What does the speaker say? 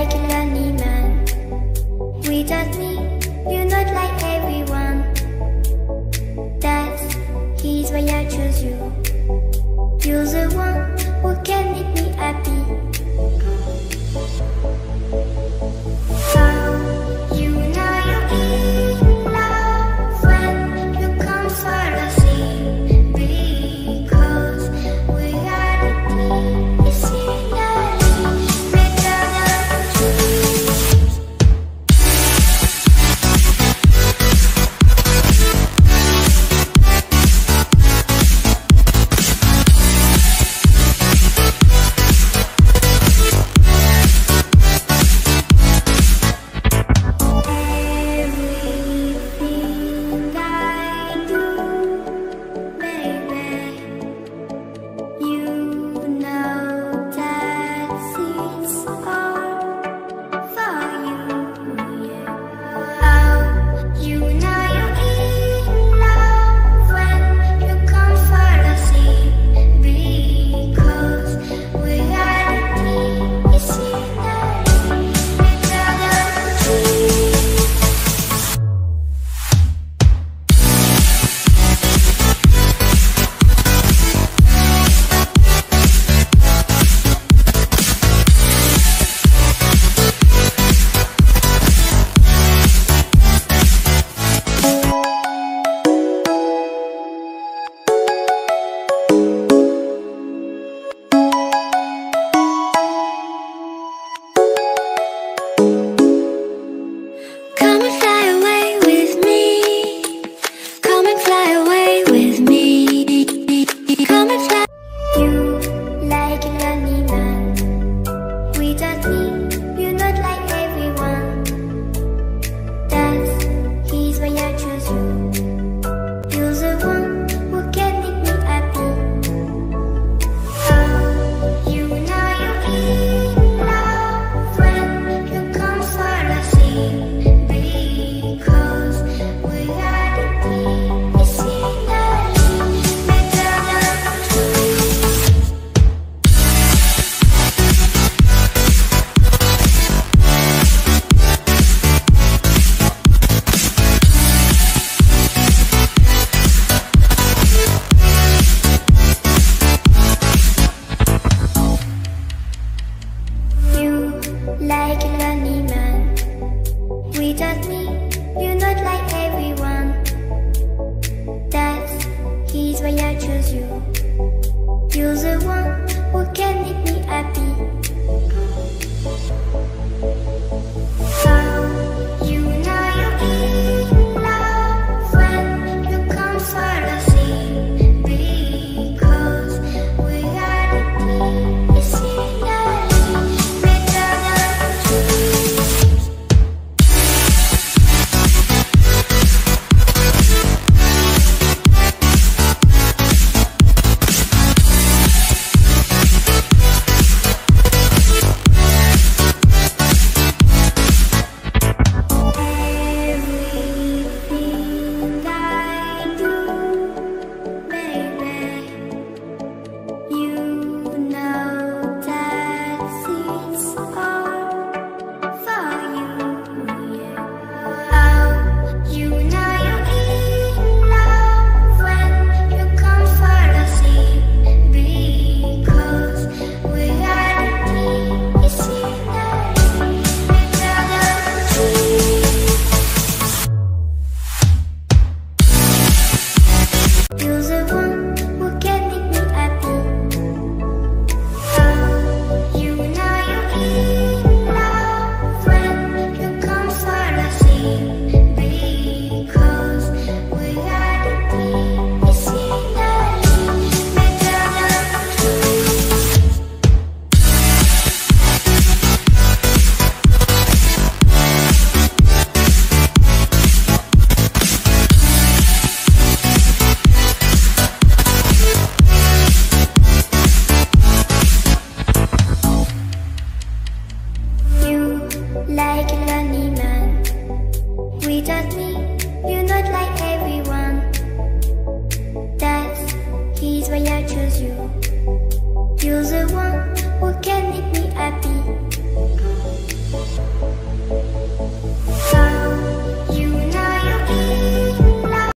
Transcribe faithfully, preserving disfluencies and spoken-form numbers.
like a lonely man. Without me, you're not like everyone. That's he's why I chose you. You're the one who can make me happy. How you know you're in love when you come for the same. Because we are the scenery better than trees. Like a lonely man. Without me, you're not like everyone. That's he's why I chose you. You're the one who can make me happy. How you know you're in love when you come for the same. Because we are the scenery better than trees. Like a lonely man. Without me, you're not like